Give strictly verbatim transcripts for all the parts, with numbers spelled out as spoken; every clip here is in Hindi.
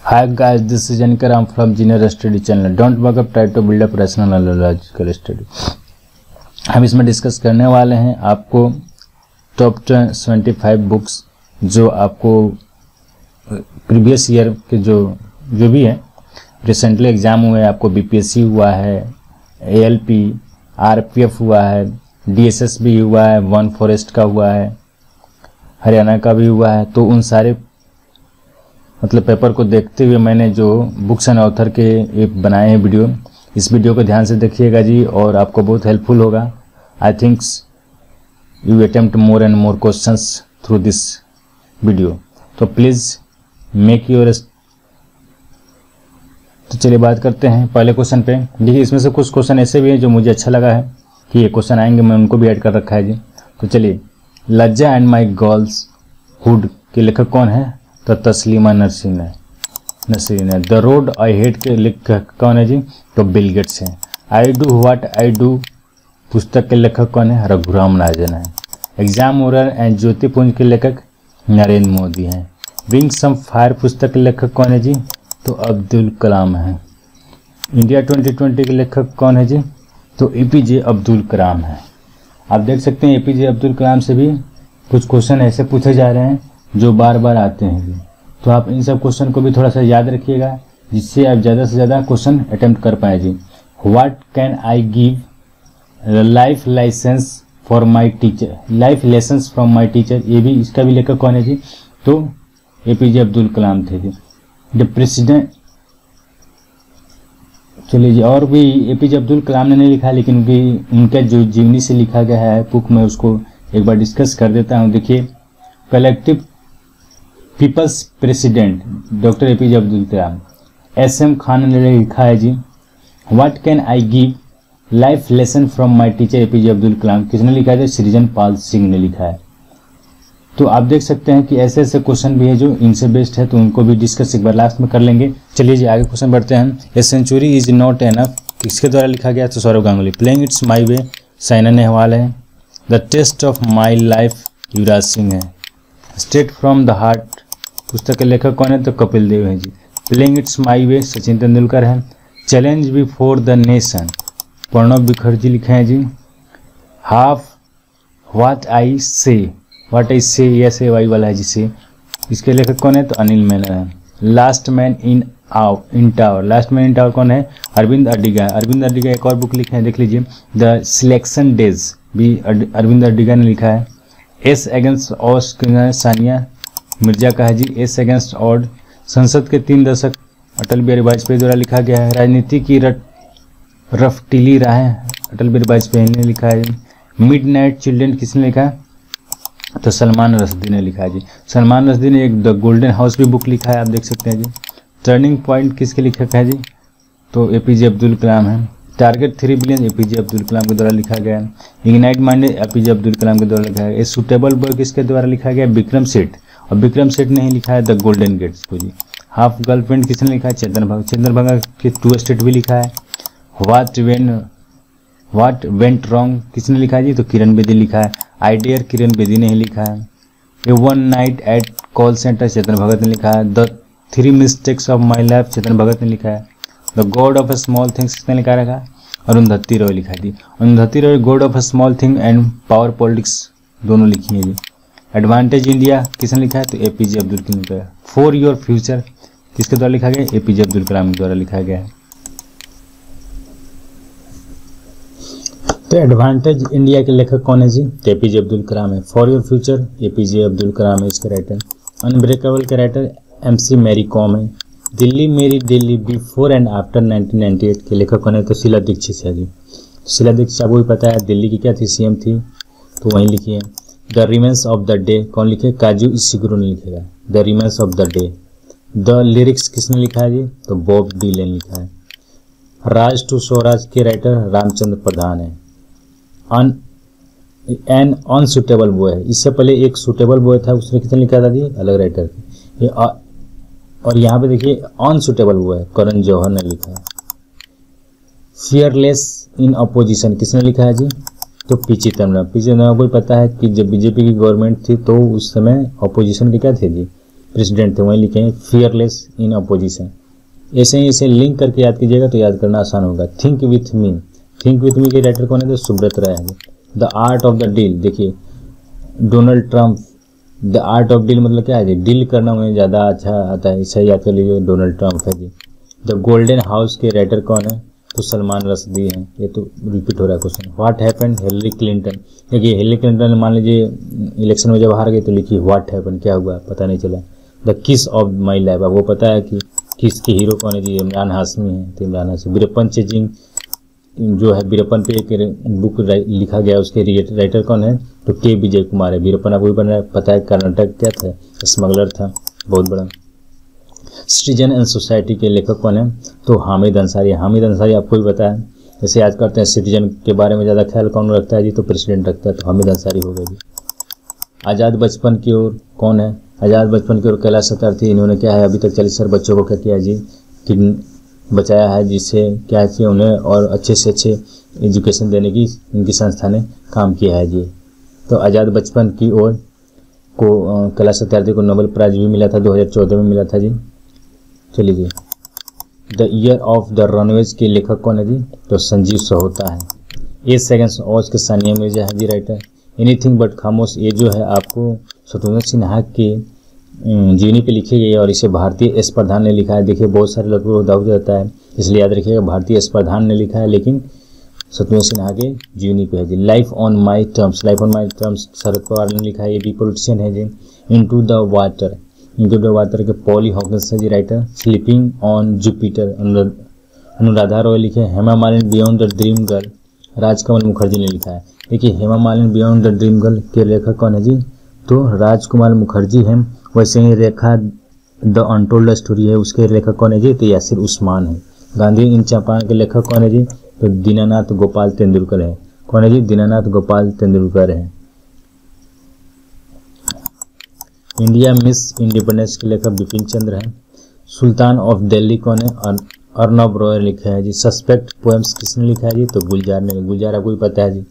Hi guys, this is ZENER. I'm from ZENERSTUDY channel. Don't work up, try to build up rational logical study. हम इसमें डिस्कस करने वाले हैं आपको टॉप ट्वेंटी फाइव बुक्स जो आपको प्रीवियस ईयर के जो जो भी है रिसेंटली एग्जाम हुए, आपको बीपीएससी हुआ है, एएलपी, आरपीएफ हुआ है, डीएसएस भी हुआ है, वन फॉरेस्ट का हुआ है, हरियाणा का भी हुआ है। तो उन सारे मतलब पेपर को देखते हुए मैंने जो बुक्स एंड ऑथर के एक बनाए हैं वीडियो, इस वीडियो को ध्यान से देखिएगा जी और आपको बहुत हेल्पफुल होगा। I thinks you attempt more and more questions through this video, तो प्लीज़ मेक योर। तो चलिए बात करते हैं पहले क्वेश्चन पे। देखिए इसमें से कुछ क्वेश्चन ऐसे भी हैं जो मुझे अच्छा लगा है कि ये क्वेश्चन आएंगे, मैं उनको भी ऐड कर रखा है जी। तो चलिए, लज्जा एंड माई गर्ल्स हुड के लेखक कौन है? तो तस्लीमा नसरीन है नसरीन है। द रोड आई हेट के लेखक कौन है जी? तो बिल गेट्स है। I do what I do पुस्तक के लेखक कौन है? रघुराम राजन है। एग्जाम ओरल एंड ज्योतिपुंज के लेखक नरेंद्र मोदी हैं। विंग सम फायर पुस्तक के लेखक कौन है जी? तो अब्दुल कलाम है। इंडिया ट्वेंटी ट्वेंटी के लेखक कौन है जी? तो एपीजे अब्दुल कलाम है। आप देख सकते हैं एपीजे अब्दुल कलाम से भी कुछ क्वेश्चन ऐसे पूछे जा रहे हैं जो बार बार आते हैं, तो आप इन सब क्वेश्चन को भी थोड़ा सा याद रखिएगा जिससे आप ज़्यादा से ज़्यादा क्वेश्चन अटेम्प्ट कर पाए जी। What can I give life license for my teacher, life lessons from my teacher, ये भी इसका भी लेखक कौन है जी? तो एपीजे अब्दुल कलाम थे जी। द प्रेसिडेंट, चलिए जी, और भी एपीजे अब्दुल कलाम ने नहीं लिखा लेकिन उनकी उनका जो जीवनी से लिखा गया है बुक में उसको एक बार डिस्कस कर देता हूँ। देखिए, collective peoples president doctor APJ Abdul Kalam. S M Khan ने लिखा है जी what can I give life lesson from my teacher APJ Abdul Kalam, किसने लिखा है? सृजन पाल सिंह ने लिखा है। तो आप देख सकते हैं कि ऐसे ऐसे क्वेश्चन भी है जो इनसे बेस्ट है, तो उनको भी डिस्कस एक बार लास्ट में कर लेंगे। चलिए जी आगे क्वेश्चन बढ़ते हैं। A century is not enough किसके द्वारा लिखा गया? तो Sourav Ganguly. Playing its my way Saina Nehwal है। The test of my life Yuvraj Singh है। स्ट्रेट फ्रॉम द हार्ट पुस्तक के लेखक कौन है? तो कपिल देव है जी। Playing its my way Sachin Tendulkar है। Challenge before the nation Pranab Mukherjee लिखे हैं जी। हाफ व्हाट आई से, व्हाट आई से एस ए वाई वाला है जिसे, इसके लेखक कौन है? तो अनिल मेनन है। लास्ट मैन इन आउ in tower, last man in tower कौन है? अरविंद अडिगा। अरविंद अडिगा एक और बुक लिखे हैं, देख लीजिए, द सिलेक्शन डेज भी अरविंद अडिगा ने लिखा है। Ace against odd Sania Mirza का है जी। एस अगेंस्ट ऑड संसद के तीन दशक अटल बिहारी वाजपेयी द्वारा लिखा गया है। राजनीति की रट रफ्तीली राहें अटल बिहारी वाजपेयी ने लिखा है। मिड नाइट चिल्ड्रन किसने लिखा है? तो सलमान रश्दी ने लिखा है जी। सलमान रश्दी ने एक द गोल्डन हाउस भी बुक लिखा है, आप देख सकते हैं जी। टर्निंग पॉइंट किसके लेखक है जी? तो एपीजे अब्दुल कलाम है। Target three billion APJ Abdul Kalam के द्वारा लिखा गया है। Ignite mind APJ Abdul Kalam के द्वारा लिखा है। ए सुटेबल बॉय किसके द्वारा लिखा गया? विक्रम सेठ, और विक्रम सेठ ने ही लिखा है द गोल्डन गेट्स को जी। हाफ गर्लफ्रेंड किसने लिखा है? चेतन भगत। चेतन भगत के टू स्टेट भी लिखा है। What when what went wrong किसने लिखा है जी? तो किरण बेदी लिखा है। आइडियर किरण बेदी ने ही लिखा है। A one night at call centre Chetan Bhagat ने लिखा है। The three mistakes of my life Chetan Bhagat ने लिखा है। The God of a small things किसने लिखा रखा? अरुंधति रॉय लिखा है जी। Arundhati Roy God of a small thing and power politics दोनों लिखी है जी। एडवांटेज इंडिया किसने लिखा है? तो एपीजे अब्दुल कलाम का। फॉर योर फ्यूचर किसके द्वारा लिखा गया? एपीजे अब्दुल कलाम के द्वारा लिखा गया है। तो एडवांटेज इंडिया के लेखक कौन है जी? तो एपीजे अब्दुल कलाम है। For your future APJ Abdul Kalam है इसका राइटर। अनब्रेकेबल का राइटर एमसी मैरी कॉम है। दिल्ली मेरी Delhi before and after nineteen ninety eight के लेखक कौन है? तो शीला दीक्षित है जी। शीला दीक्षित आपको भी पता है दिल्ली की क्या थी? सीएम थी, तो वहीं लिखी है। The remains of the day कौन लिखे? काजू इशिगुरो ने लिखेगा the remains of the day. The lyrics किसने लिखा है जी? तो बॉब डीलन ने लिखा है। राज टू स्वराज के राइटर रामचंद्र प्रधान है। अन एन अनसुटेबल बॉय है, इससे पहले एक सुटेबल बॉय था, उसने किसने लिखा था जी? अलग राइटर थे। ये आ, और यहाँ पे देखिए अनसुटेबल बॉय है, करण जौहर ने लिखा है। फियरलेस इन अपोजिशन किसने लिखा है जी? तो पी चिदम्बरम। पी चिदम्बरम को पता है कि जब बीजेपी की गवर्नमेंट थी तो उस समय अपोजिशन के क्या थे जी? प्रेसिडेंट थे वहीं लिखे हैं फियरलेस इन अपोजिशन। ऐसे ही इसे लिंक करके याद कीजिएगा तो याद करना आसान होगा। Think with me, think with me के राइटर कौन है तो सुब्रत राय है। The art of the deal, देखिए Donald Trump, the art of deal मतलब क्या है जी, डील करना मुझे ज़्यादा अच्छा आता है, इसे याद कर लीजिए, डोनाल्ड ट्रंप है जी। द गोल्डन हाउस के राइटर कौन है तो सलमान रश्दी हैं। ये तो रिपीट हो रहा है question. What happened Hillary Clinton, देखिए हिलरी क्लिंटन मान लीजिए इलेक्शन में जब हार गए तो लिखिए व्हाट हैपेंड, क्या हुआ पता नहीं चला। द किस ऑफ माई लाइफ, आपको पता है कि किस के हीरो कौन है जी, इमरान हाशमी है, तो इमरान हाशमी। वीरप्पन चेजिंग जो है, वीरप्पन पे एक बुक लिखा गया, उसके राइटर कौन है तो के विजय कुमार है। वीरप्पन आपको भी पता है कर्नाटक क्या था, स्मगलर था बहुत बड़ा। सिटीजन एंड सोसाइटी के लेखक कौन है तो हामिद अंसारी। हामिद अंसारी आपको भी पता है, जैसे याद करते हैं सिटीजन के बारे में ज़्यादा ख्याल कौन रखता है जी तो प्रेसिडेंट रखता है, तो हामिद अंसारी हो गए जी। आज़ाद बचपन की ओर कौन है, आज़ाद बचपन की ओर कैलाश सत्यार्थी। इन्होंने क्या है अभी तक चालीस साल बच्चों को क्या किया जी कि बचाया है, जिससे क्या किया उन्हें और अच्छे से अच्छे एजुकेशन देने की इनकी संस्था ने काम किया है जी। तो आज़ाद बचपन की ओर को कैलाश सत्यार्थी को नोबेल प्राइज भी मिला था, दो हज़ार चौदह में मिला था जी। चलिए जी, the year of the runaways के लेखक कौन है जी तो संजीव सहोता है। एट सेकेंड्स ऑज के सानिया मिर्जा है जी राइटर। एनीथिंग बट खामोश, ये जो है आपको शत्रुघ्न सिन्हा के जीवनी पे लिखी गई है और इसे भारतीय एस प्रधान ने लिखा है। देखिए बहुत सारे लोगों को डाउट रहता है, इसलिए याद रखिएगा भारतीय एस प्रधान ने लिखा है, लेकिन शत्रुघ्न सिन्हा के जीवनी पे है जी। Life on my terms, life on my terms Sharad Pawar ने लिखा है, ये भी पॉलिटिशियन है जी। Into the water, into the water के पॉली हॉकिंस है जी writer. Sleeping on Jupiter Anuradha Roy लिखे। Hema Malini beyond the dream girl Rajkamal Mukherjee ने लिखा है। देखिए Hema Malini beyond the dream girl के लेखक कौन है जी तो राजकुमार मुखर्जी हैं। वैसे ही रेखा द अनटोल्ड स्टोरी है, उसके लेखक कौन है जी तो यासिर उस्मान है। गांधी इन चंपारण के लेखक कौन है जी तो दीनानाथ गोपाल तेंदुलकर है। कौन है जी दीनानाथ गोपाल तेंदुलकर है। इंडिया मिस इंडिपेंडेंस के लेखक बिपिन चंद्र है। सुल्तान ऑफ दिल्ली कौन है अर्नब रॉय लिखा है जी। सस्पेक्ट पोएम्स किसने लिखा है जी तो गुलजार ने। गुलजार आपको भी पता है जी,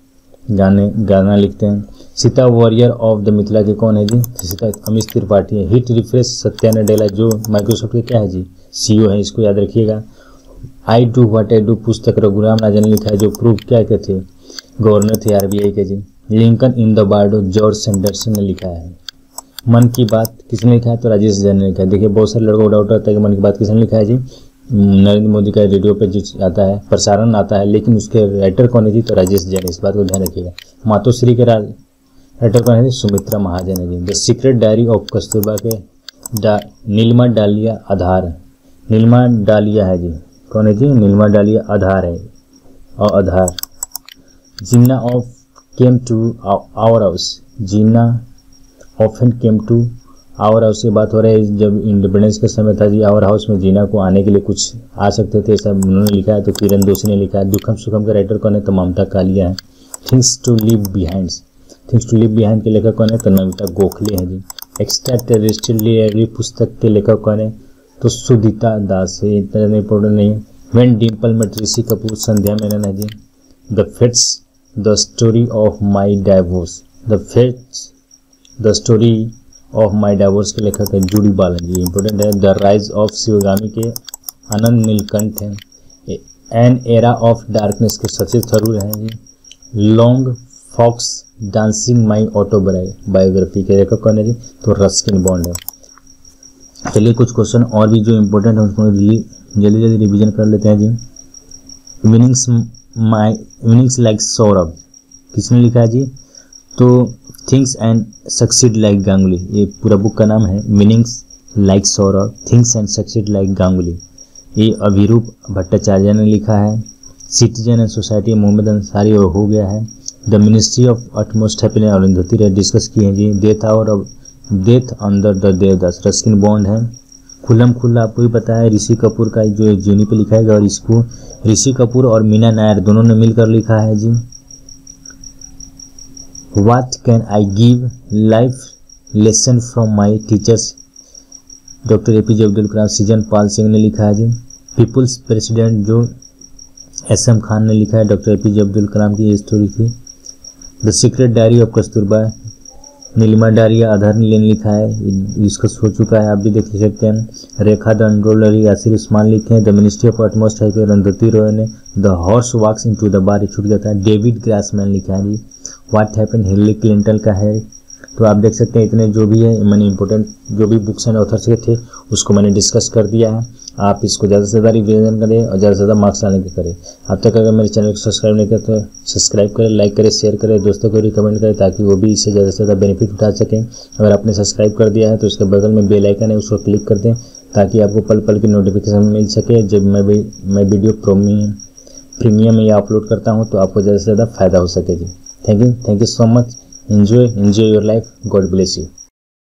गाने गाना लिखते हैं। Sita warrior of the Mithila के कौन है जी सीता अमित त्रिपाठी है। हिट रिफ्रेश सत्या नडेला जो माइक्रोसॉफ्ट के क्या है जी सीईओ है, इसको याद रखिएगा। I do what I do पुस्तक रघुराम राजन ने लिखा है, जो प्रूफ क्या क्या थे गवर्नर थे आरबीआई के जी। Lincoln in the Bardo George Sanderson ने लिखा है। मन की बात किसने लिखा है तो राजेश जैन ने लिखा है। देखिए बहुत सारे लोगों को डाउट रहता है कि मन की बात किसने लिखा है जी, नरेंद्र मोदी का रेडियो पे जो आता है प्रसारण आता है, लेकिन उसके राइटर कौन है जी तो राजेश जैन, इस बात को ध्यान रखिएगा। मातोश्री के राइटर कौन है जी सुमित्रा महाजन है जी। The secret diary of Kasturba के डा, नीलमा डालिया आधार, नीलमा डालिया है जी, कौन है जी नीलमा डालिया आधार है और आधार। जिन्ना ऑफ came to our house, Jinnah often came to our house से बात हो रही है, जब इंडिपेंडेंस का समय था जी आवर हाउस में जीना को आने के लिए कुछ आ सकते थे, ऐसा उन्होंने लिखा है। तो किरण दोषी ने लिखा है। दुखम सुखम का राइटर कौन है तो ममता कालिया है। Things to leave behind, things to leave behind के लेखक कौन है तो नमिता गोखले हैं जी। एक्स्ट्रा टेरेस्ट्रियल पुस्तक के लेखक कौन है तो सुदीता दास है, इतना इंपॉर्टेंट नहीं है। व्हेन डिम्पल मेट ऋषि कपूर संध्या मेनन है जी। The fates the story of my divorce, the fates the story of my divorce के लेखक है जूडी बालन जी, इंपॉर्टेंट है। द राइज ऑफ शिवगामी के आनंद नीलकंठ हैं। एन एरा ऑफ डार्कनेस के सचिव थरूर हैं जी। Long fox dancing my autobiography के लेखक कौन है जी तो रस्किन बॉन्ड है। चलिए कुछ क्वेश्चन और भी जो इम्पोर्टेंट है उसको जल्दी जल्दी रिवीजन कर लेते हैं जी। Meanings my meanings like Sourav किसने लिखा है जी तो things and succeed like Ganguly, ये पूरा बुक का नाम है। Meanings like Sourav, things and succeed like Ganguly, ये अभिरूप भट्टाचार्य ने लिखा है। Citizen and society Mohammad Ansari और हो गया है। The ministry of utmost happiness Arundhati Ray discuss किए हैं जी। Death hour of death under the Devdas Ruskin Bond है। खुल्लम खुल्ला आपको भी पता है ऋषि कपूर का जो जीवनी पे लिखा है और इसको ऋषि कपूर और मीना नायर दोनों ने मिलकर लिखा है जी। What can I give life lesson from my teachers, doctor APJ Abdul Kalam Srijan Pal Singh ने लिखा है जी। पीपुल्स प्रेसिडेंट जो एस एम खान ने लिखा है, डॉक्टर एपीजे अब्दुल कलाम की ये स्टोरी थी। The secret diary of Kasturba Neelima Daria Adhar लेन लिखा है, इसको हो चुका है, आप भी देख सकते हैं। रेखा दंडोलरी यासिर उस्मान लिखे हैं। द मिनिस्ट्री ऑफ अटमोस्ट है रंधती रॉय ने। The horse walks into the bar, छूट गया था। डेविड ग्रासमैन लिखा है जी। व्हाट हैपेंड हिलरी क्लिंटन का है। तो आप देख सकते हैं इतने जो भी है मैंने इंपॉर्टेंट जो भी बुक्स एंड ऑथर्स के थे उसको मैंने डिस्कस कर दिया है। आप इसको ज़्यादा से ज़्यादा रिविजन करें और ज़्यादा से ज़्यादा मार्क्स लाने के करें। अब तक अगर मेरे चैनल को सब्सक्राइब नहीं किया तो सब्सक्राइब करें, लाइक करें, शेयर करें, दोस्तों को रिकमेंड करें ताकि वो भी इससे ज़्यादा से ज़्यादा बेनिफिट उठा सकें। अगर आपने सब्सक्राइब कर दिया है तो उसके बगल में बेल आइकन है, उसको क्लिक कर दें ताकि आपको पल पल की नोटिफिकेशन मिल सके जब मैं भी मैं वीडियो प्रोमी प्रीमियम में या अपलोड करता हूँ तो आपको ज़्यादा से ज़्यादा फायदा हो सके जी। Thank you thank you so much. Enjoy enjoy your life. God bless you.